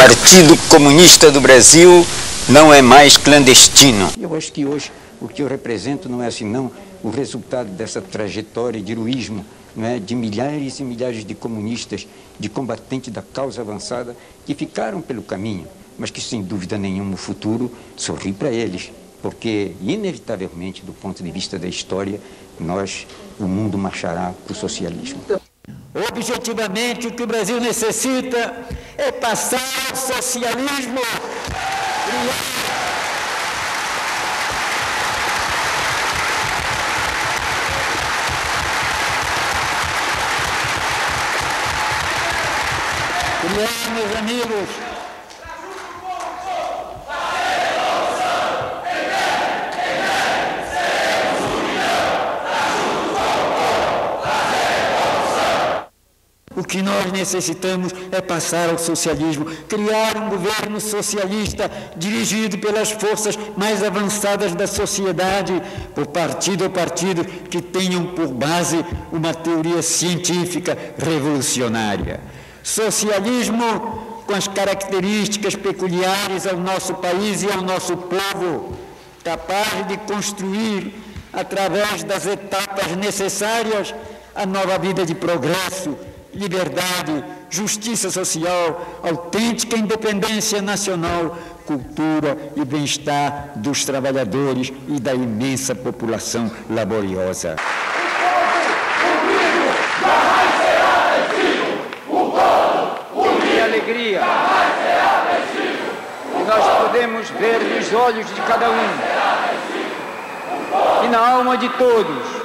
Partido Comunista do Brasil não é mais clandestino. Eu acho que hoje o que eu represento não é assim não o resultado dessa trajetória de heroísmo, não é, de milhares e milhares de comunistas, de combatentes da causa avançada que ficaram pelo caminho, mas que sem dúvida nenhuma o futuro sorri para eles, porque inevitavelmente do ponto de vista da história o mundo marchará para o socialismo. Objetivamente, o que o Brasil necessita é passar ao socialismo. Criar, meus amigos, o que nós necessitamos é passar ao socialismo, criar um governo socialista dirigido pelas forças mais avançadas da sociedade, por partido a partido, que tenham por base uma teoria científica revolucionária. Socialismo com as características peculiares ao nosso país e ao nosso povo, capaz de construir, através das etapas necessárias, a nova vida de progresso, liberdade, justiça social, autêntica independência nacional, cultura e bem-estar dos trabalhadores e da imensa população laboriosa. Que alegria que nós podemos ver nos olhos de cada um e na alma de todos.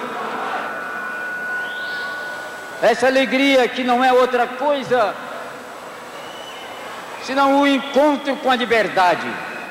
Essa alegria que não é outra coisa senão o encontro com a liberdade.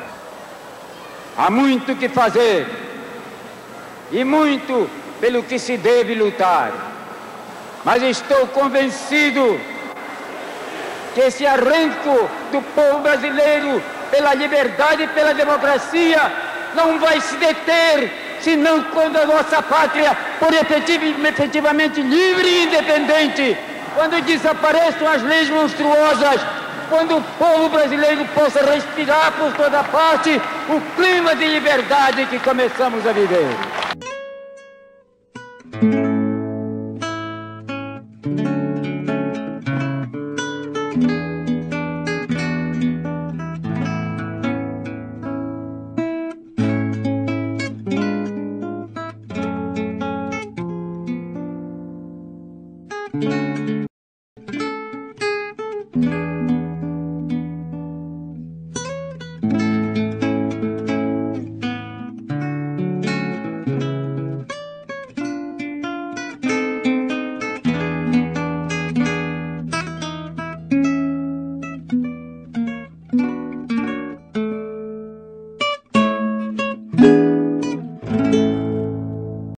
Há muito que fazer e muito pelo que se deve lutar, mas estou convencido que esse arranco do povo brasileiro pela liberdade e pela democracia não vai se deter senão quando a nossa pátria for efetivamente livre e independente, quando desapareçam as leis monstruosas, quando o povo brasileiro possa respirar por toda parte o clima de liberdade que começamos a viver.